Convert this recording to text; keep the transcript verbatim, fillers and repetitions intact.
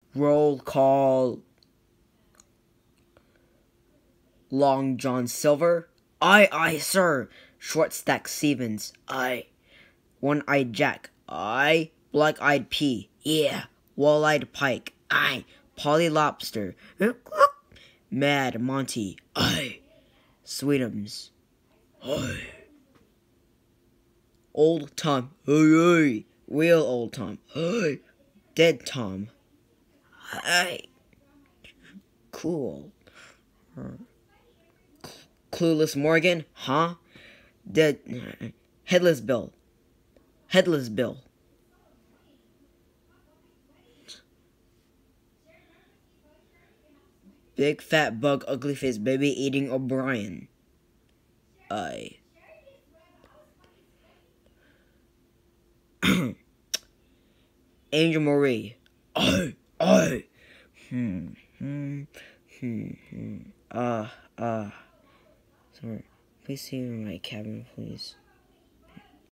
Roll call. Long John Silver. Aye, aye, sir. Short Stack Stevens. Aye. One-Eyed Jack. Aye. Black-Eyed Pea. Yeah. Wall-Eyed Pike. Aye. Polly Lobster. Mad Monty. Aye. Sweetums. Aye. Old Tom. Aye, aye. Real Old Tom. Aye. Dead Tom. Aye. Cool. Clueless Morgan. Huh? Dead. Headless Bill. Headless Bill. Big Fat Bug Ugly Face Baby Eating O'Brien. Aye. Angel Marie. Aye. Aye. Hmm. Hmm. Hmm. Hmm. Uh. Uh. Sorry. Please see me in my cabin, please.